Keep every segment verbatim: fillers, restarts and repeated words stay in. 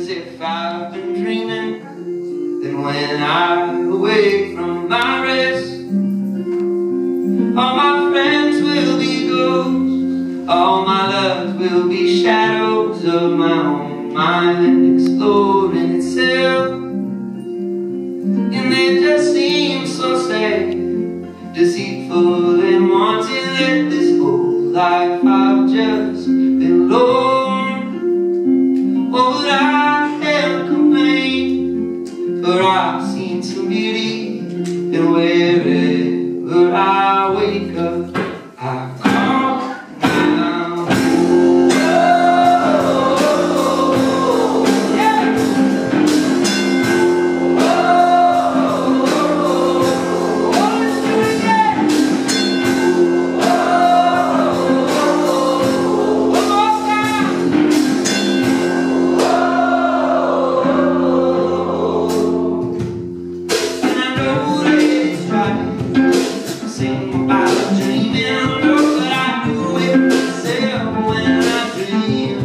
if I've been dreaming. Then when I awake from my rest, all my friends will be ghosts, all my loves will be shadows of my own mind exploring itself. And they just seem so sad, deceitful and wanting that this whole life I've just been alone. What would I have complained? For I've seen some beauty, and wherever I wake up, I calm down. Oh, yeah. Oh, oh, let's do it again. Oh, one more time. And I know that it's right. Sing about dreaming, but I do it myself when I dream.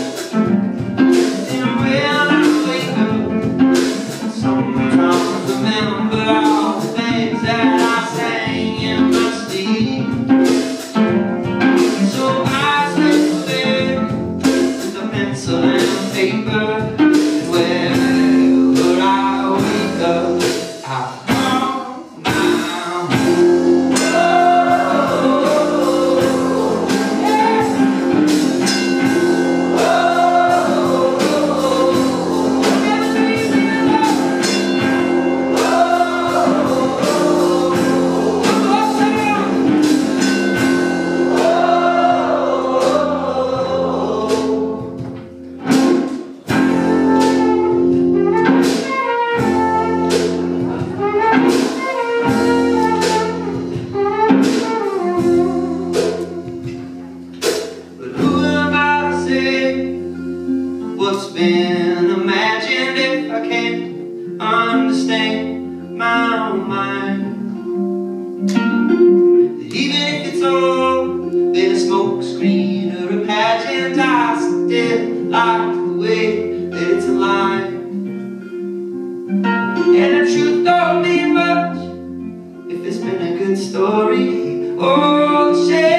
And when I wake up, sometimes remember all the things that I sang in my sleep. So I stay there with a pencil and paper, and wherever I wake up, I calm down. What's been imagined if I can't understand my own mind? That even if it's all been a smoke screen or a pageant, I still like the way that it's aligned. And the truth don't mean much if it's been a good story or shame.